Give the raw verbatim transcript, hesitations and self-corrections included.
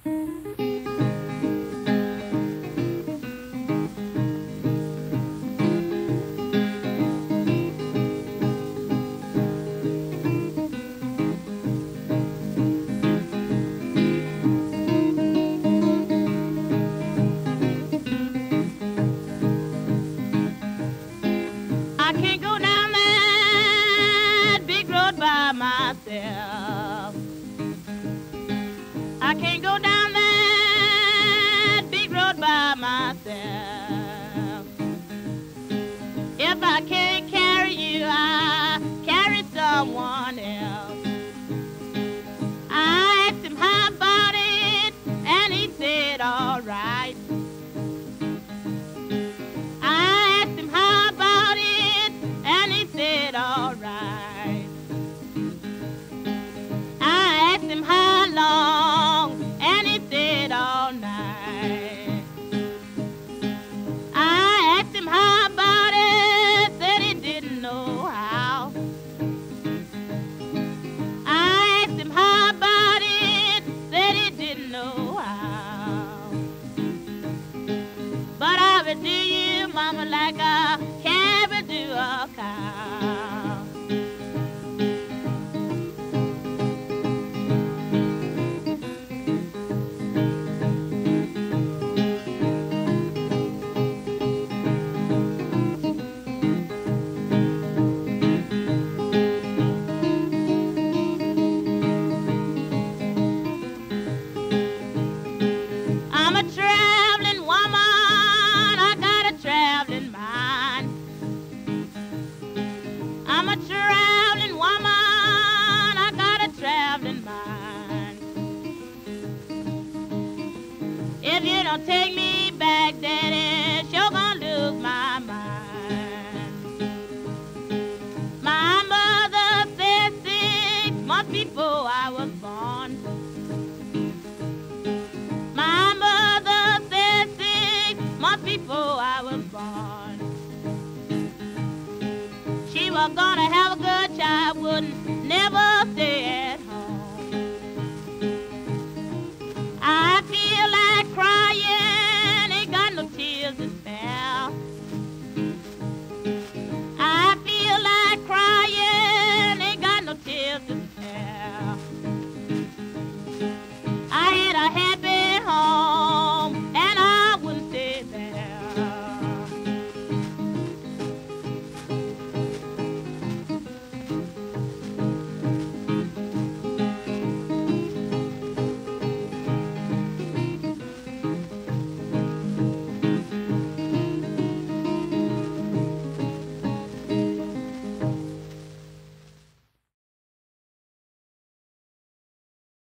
I can't go down that big road by myself. I can't go down that big road by myself. If I can't carry you, I carry someone else. I asked him how about it, and he said, all right. I asked him how about it, and he said, all right. I asked him how long, and he said, all night. I asked him how about it, said he didn't know how. I asked him how about it, said he didn't know how. But I would do you, mama, like a cat would do a cow. I'm a traveling woman, I got a traveling mind. I'm a traveling woman, I got a traveling mind. If you don't take me back, Daddy, sure